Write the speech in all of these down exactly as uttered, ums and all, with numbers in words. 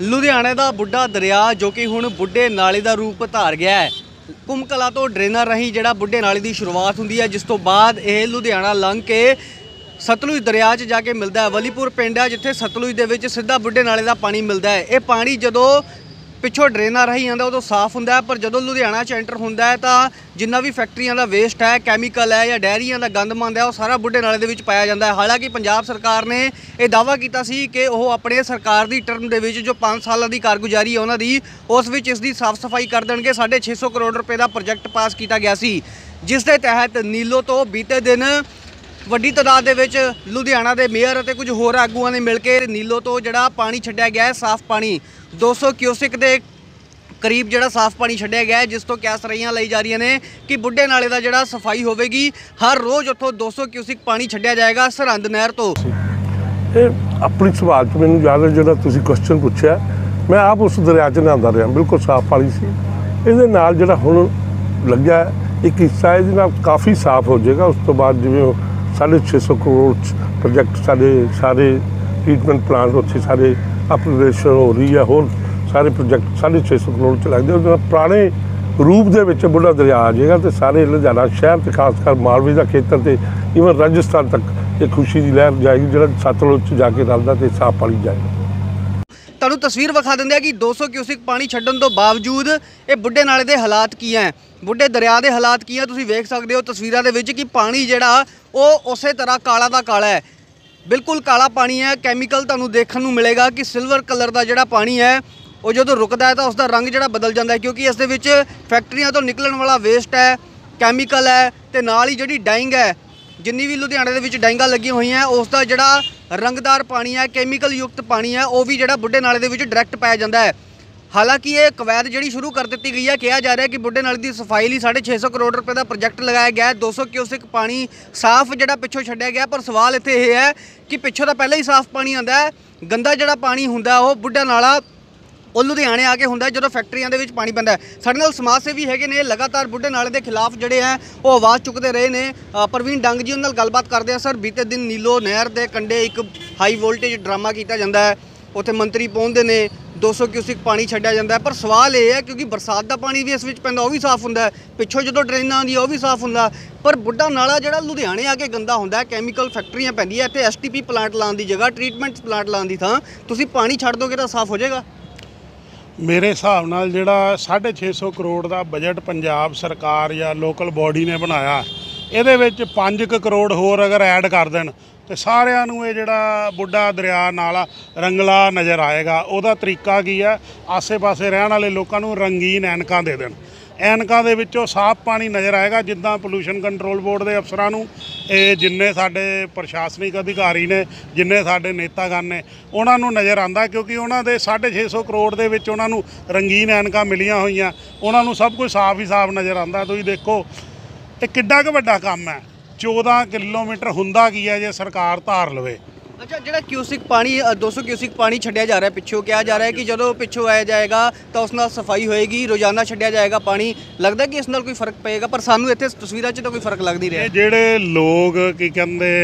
ਲੁਧਿਆਣੇ ਦਾ ਬੁੱਢਾ ਦਰਿਆ जो कि हुण बुढ़े नाले का रूप धार गया है। कुंभ कला तो ड्रेनर राही जिहड़ा बुढ़े नाले की शुरुआत हुंदी है, जिस तो बाद यह लुधियाना लंघ के सतलुज दरिया च जाके मिलता है। वलीपुर पिंड है जिथे सतलुज दे विच सीधा बुढ़े नाले का पानी मिलता है। ये पानी जदों पिछों ड्रेनर राही आंदा उदों साफ हुंदा है, पर जदों लुधियाना च एंटर हुंदा है तो जिन्ना भी फैक्ट्रियां का वेस्ट है, कैमिकल है या डेयरियां का गंद मंद है, वो सारा बुढ़े नाले दे विच पाया जाता है। हालांकि पंजाब सरकार ने यह दावा किया सी कि वो अपने सरकार की टर्म दे विच जो पाँच साल की कारगुजारी है उन्होंने उस विच इसकी साफ सफाई कर देंगे। साढ़े छे सौ करोड़ रुपए का प्रोजेक्ट पास किया गया सी, जिस दे तहत नीलो तो बीते दिन वड्डी तादाद दे विच लुधियाना के मेयर और कुछ होर आगूआं ने मिल के नीलो तो जिहड़ा पानी छड्डिया गया है, साफ पानी दो सौ क्यूसिक के करीब जिहड़ा साफ पानी छड्डिया गया है, जिस तो क्या सरइयां लाई जा रही ने कि बुढ़े नाले का जिहड़ा सफाई होवेगी, हर रोज़ उत्थों दो सौ क्यूसिक पानी छड्डिया जाएगा सरहंद नहर तो। अपनी सवाल च मैनूं याद है जिहड़ा तुसीं क्वेश्चन पुछया, मैं आप उस दरिया च नहांदा रहा, बिल्कुल साफ पानी सी। इहदे नाल जिहड़ा हुण लग्या एक हिस्सा इहदे नाल काफ़ी साफ हो जाएगा। उस तो बाद जिवें साढ़े छे सौ करोड़ प्रोजेक्ट साढ़े सारे ट्रीटमेंट प्लांट उत्थे सारे अपग्रेडेशन हो रही है, होर सारे प्रोजेक्ट साढ़े छे सौ करोड़ च लगते हैं। पुराने रूप दे विच बुढ़ा दरिया आ जाएगा तो सारे लुधियाना शहर ते खासकर मालवे का खेतर ते ईवन राजस्थान तक एक खुशी की लहर जाएगी, जो सतलुज च जाके रलदा ते साफ पानी जाएगा। तुहानूं तस्वीर विखा दिंदे कि दो सौ क्यूसिक पानी छड्डण तो बावजूद ये बुढ़े नाले के हालात की हैं, बुढ़े दरिया के हालात की हैं। तुसीं वेख सकते हो तस्वीरों के विच कि पानी जिहड़ा वो उस तरह काला दा काला है, बिल्कुल काला पानी है। कैमिकल तुहानूं देखण नूं मिलेगा कि सिल्वर कलर का जिहड़ा पानी है वो जो रुकता है तो उसका रंग जो बदल जाता है, क्योंकि इस दे विच फैक्ट्रियां तो निकलण वाला वेस्ट है, कैमिकल है, तो नाल ही जी डाइंग है, जिन्नी भी लुधियाने दे विच डाइंगां लगियां हुई हैं उसका जिहड़ा रंगदार पानी है, कैमिकल युक्त पानी है, वो भी जिहड़ा बुढ़े नाले दे विच डायरैक्ट पाया जाता है। हालांकि ये कवैत जी शुरू कर दी गई है, कहा जा रहा है कि बुढ़े नाले की सफाई लिए साढ़े छे सौ करोड़ रुपए का प्रोजेक्ट लगाया गया है, दो सौ क्यूसिक पानी साफ जो पिछों छड्डिया गया। पर सवाल इत्थे यह है कि पिछों तो पहले ही साफ पानी आता है, गंदा जो पानी होंदा वो बुढ़ा नाला ਉਹ ਲੁਧਿਆਣੇ ਆ ਕੇ ਹੁੰਦਾ ਜਦੋਂ ਫੈਕਟਰੀਆਂ ਦੇ ਵਿੱਚ ਪਾਣੀ ਪੈਂਦਾ ਹੈ। ਸਾਡੇ ਨਾਲ ਸਮਾਜ ਸੇਵੀ ਹੈਗੇ ਨੇ, ਲਗਾਤਾਰ ਬੁੱਢੇ ਨਾਲੇ ਦੇ ਖਿਲਾਫ ਜਿਹੜੇ ਹੈ ਉਹ ਆਵਾਜ਼ ਚੁੱਕਦੇ ਰਹੇ ਨੇ। ਪ੍ਰਵੀਨ ਡੰਗ ਜੀ ਉਹਨਾਂ ਨਾਲ ਗੱਲਬਾਤ ਕਰਦੇ ਆ। ਸਰ, ਬੀਤੇ ਦਿਨ ਨੀਲੋ ਨਹਿਰ ਦੇ ਕੰਢੇ ਇੱਕ ਹਾਈ ਵੋਲਟੇਜ ਡਰਾਮਾ ਕੀਤਾ ਜਾਂਦਾ ਹੈ, ਉੱਥੇ ਮੰਤਰੀ ਪਹੁੰਚਦੇ ਨੇ, दो सौ क्यूसिक पानी छड्डिया जाता है। पर सवाल ये है क्योंकि बरसात का पानी भी इस विच पैंदा, वो भी साफ हुंदा है, पिछों जो ड्रेनां आउंदी वो भी साफ हुंदा, पर बुढ़ा नाला जिहड़ा लुधियाने आके गंदा हुंदा है, कैमिकल फैक्ट्रियां पैंदियां, इत्थे एस टी पी प्लांट लाउण दी जगह ट्रीटमेंट प्लांट लाउण दी थां तुसीं पानी छड्ड दोगे तो साफ हो जाएगा? मेरे हिसाब नाल जिहड़ा साढ़े छे सौ करोड़ का बजट पंजाब सरकार या लोकल बॉडी ने बनाया, इहदे विच पाँच करोड़ होर अगर ऐड कर देण तो सारिਆਂ ਨੂੰ ਇਹ ਜਿਹੜਾ ਬੁੱਢਾ ਦਰਿਆ ਨਾਲਾ ਰੰਗਲਾ ਨਜ਼ਰ ਆਏਗਾ। ਉਹਦਾ ਤਰੀਕਾ ਕੀ ਹੈ, ਆਸੇ ਪਾਸੇ ਰਹਿਣ ਵਾਲੇ ਲੋਕਾਂ ਨੂੰ ਰੰਗੀਨ ਐਨਕਾਂ ਦੇ ਦੇਣ, ਐਨਕਾਂ ਦੇ ਵਿੱਚੋਂ ਸਾਫ਼ ਪਾਣੀ ਨਜ਼ਰ ਆਏਗਾ। ਜਿੱਦਾਂ ਪੋਲੂਸ਼ਨ ਕੰਟਰੋਲ ਬੋਰਡ ਦੇ ਅਫਸਰਾਂ ਨੂੰ ਇਹ ਜਿੰਨੇ ਸਾਡੇ ਪ੍ਰਸ਼ਾਸਨਿਕ ਅਧਿਕਾਰੀ ਨੇ, ਜਿੰਨੇ ਸਾਡੇ ਨੇਤਾਗਣ ਨੇ, ਉਹਨਾਂ ਨੂੰ ਨਜ਼ਰ ਆਉਂਦਾ, ਕਿਉਂਕਿ ਉਹਨਾਂ ਦੇ ਸਾਢੇ ਛੇ ਸੌ ਕਰੋੜ ਦੇ ਵਿੱਚ ਉਹਨਾਂ ਨੂੰ ਰੰਗੀਨ ਐਨਕਾਂ ਮਿਲੀਆਂ ਹੋਈਆਂ, ਉਹਨਾਂ ਨੂੰ ਸਭ ਕੁਝ ਸਾਫ਼ ਹੀ ਸਾਫ਼ ਨਜ਼ਰ ਆਉਂਦਾ। ਤੁਸੀਂ ਦੇਖੋ ਇਹ ਕਿੱਡਾ ਕੁ ਵੱਡਾ ਕੰਮ ਹੈ, चौदह किलोमीटर हुंदा की है जे सरकार धार लवे। अच्छा, जो क्यूसिक पानी दो सौ क्यूसिक पानी छड्डिया जा रहा है पिछों, कहा जा रहा है कि जो पिछों आया जाएगा तो उस नाल सफाई होएगी, रोजाना छड्डिया जाएगा पानी, लगता है कि इस नाल कोई फर्क पेगा? पर सानू इत्थे तस्वीरां च तो कोई फर्क लग नहीं रहा। जिहड़े लोग की कहंदे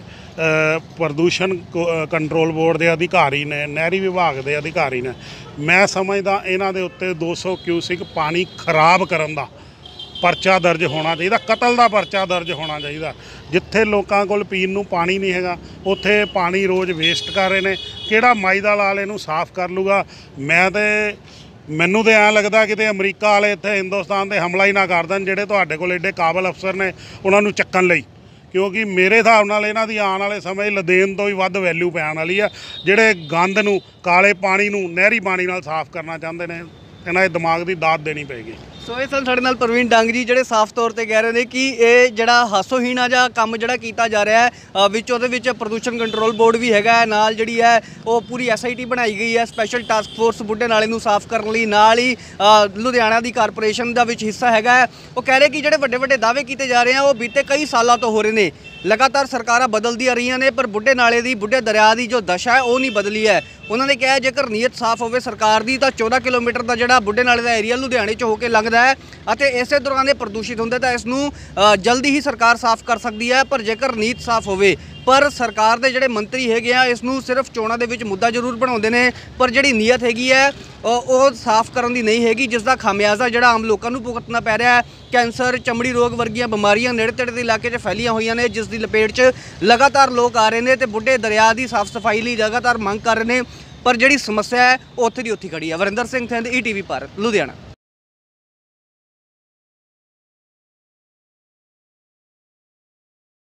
प्रदूषण कंट्रोल बोर्ड के अधिकारी ने, नहरी विभाग के अधिकारी ने, मैं समझदा इन्हां दे उत्ते दो सौ क्यूसिक पानी खराब करन दा परचा दर्ज होना चाहिए, कतल का परचा दर्ज होना चाहिए। जिथे लोगों को पीन नूं पानी नहीं है, उत्थे पानी रोज़ वेस्ट कर रहे हैं, किहड़ा माई दा लाल इहनूं साफ कर लूगा? मैं तो मैनूं तो ऐं लगदा कि अमरीका वाले इत्थे हिंदुस्तान ते हमला ही ना कर देण, जिहड़े तुहाडे कोल एडे काबल अफसर ने उन्हां नूं चक्कण लई। क्योंकि मेरे हिसाब नाल इन्हां दी आउण वाले समय लदेन तो भी वध वैल्यू पैण वाली है। जिहड़े गंद नूं, काले पानी नूं नहरी पानी नाल साफ करना चाहुंदे ने, इन्हां दे दिमाग की दात देनी पेगी। सो ये सन साडे नाल प्रवीण डंग जी, जिहड़े साफ तौर पर कह रहे हैं कि ये जिहड़ा हासोहीना जिहा काम जिहड़ा कीता जा रहा है, विच उहदे विच प्रदूषण कंट्रोल बोर्ड भी हैगा, नाल जिहड़ी है वो पूरी एस आई टी बनाई गई है, स्पैशल टास्क फोर्स बुढ़े नाले नूं साफ करने लई, नाल ही लुधियाना दी कारपोरेशन दा विच हिस्सा हैगा। वो कह रहे कि जिहड़े वड्डे वड्डे दावे कीते जा रहे हैं वो बीते कई सालों तो हो रहे हैं, ਲਗਾਤਾਰ ਸਰਕਾਰਾਂ ਬਦਲਦੀਆਂ ਰਹੀਆਂ ਨੇ ਪਰ ਬੁੱਢੇ ਨਾਲੇ ਦੀ ਬੁੱਢੇ ਦਰਿਆ ਦੀ ਜੋ ਦਸ਼ਾ ਹੈ ਉਹ ਨਹੀਂ ਬਦਲੀ ਹੈ। ਉਹਨਾਂ ਨੇ ਕਿਹਾ ਜੇਕਰ ਨੀਅਤ ਸਾਫ਼ ਹੋਵੇ ਸਰਕਾਰ ਦੀ ਤਾਂ ਚੌਦਾਂ ਕਿਲੋਮੀਟਰ ਦਾ ਜਿਹੜਾ ਬੁੱਢੇ ਨਾਲੇ ਦਾ ਏਰੀਆ ਲੁਧਿਆਣੇ 'ਚ ਹੋ ਕੇ ਲੰਘਦਾ ਹੈ ਅਤੇ ਇਸੇ ਦੌਰਾਨ ਇਹ ਪ੍ਰਦੂਸ਼ਿਤ ਹੁੰਦਾ ਤਾਂ ਇਸ ਨੂੰ ਅ, ਜਲਦੀ ਹੀ ਸਰਕਾਰ ਸਾਫ਼ ਕਰ ਸਕਦੀ ਹੈ। ਪਰ ਜੇਕਰ ਨੀਤ ਸਾਫ਼ ਹੋਵੇ ਪਰ ਸਰਕਾਰ ਦੇ ਜਿਹੜੇ ਮੰਤਰੀ ਹੈਗੇ ਆ ਇਸ ਨੂੰ ਸਿਰਫ ਚੋਣਾਂ ਦੇ ਵਿੱਚ ਮੁੱਦਾ ਜ਼ਰੂਰ ਬਣਾਉਂਦੇ ਨੇ ਪਰ ਜਿਹੜੀ ਨੀਅਤ ਹੈਗੀ ਹੈ ਉਹ ਉਹ ਸਾਫ਼ ਕਰਨ ਦੀ ਨਹੀਂ ਹੈਗੀ, ਜਿਸ ਦਾ ਖਾਮਿਆਜ਼ਾ ਜਿਹੜਾ ਆਮ ਲੋਕਾਂ ਨੂੰ ਭੁਗਤਣਾ ਪੈ ਰਿਹਾ ਹੈ। ਕੈਂਸਰ, ਚਮੜੀ ਰੋਗ ਵਰਗੀਆਂ ਬਿਮਾਰੀਆਂ ਨੇੜੇ ਤੇੜੇ ਦੇ ਇਲਾਕੇ 'ਚ ਫੈਲੀਆਂ ਹੋਈਆਂ ਨੇ, ਜਿਸ ਦੀ ਲਪੇਟ 'ਚ ਲਗਾਤਾਰ ਲੋਕ ਆ ਰਹੇ ਨੇ ਤੇ ਬੁੱਢੇ ਦਰਿਆ ਦੀ ਸਾਫ਼ ਸਫਾਈ ਲਈ ਲਗਾਤਾਰ ਮੰਗ ਕਰ ਰਹੇ ਨੇ। ਪਰ ਜਿਹੜੀ ਸਮੱਸਿਆ ਹੈ ਉਹ ਉੱਥੇ ਦੀ ਉੱਥੇ ਖੜੀ ਹੈ। Varinder Singh Thind, E T V Bharat, Ludhiana.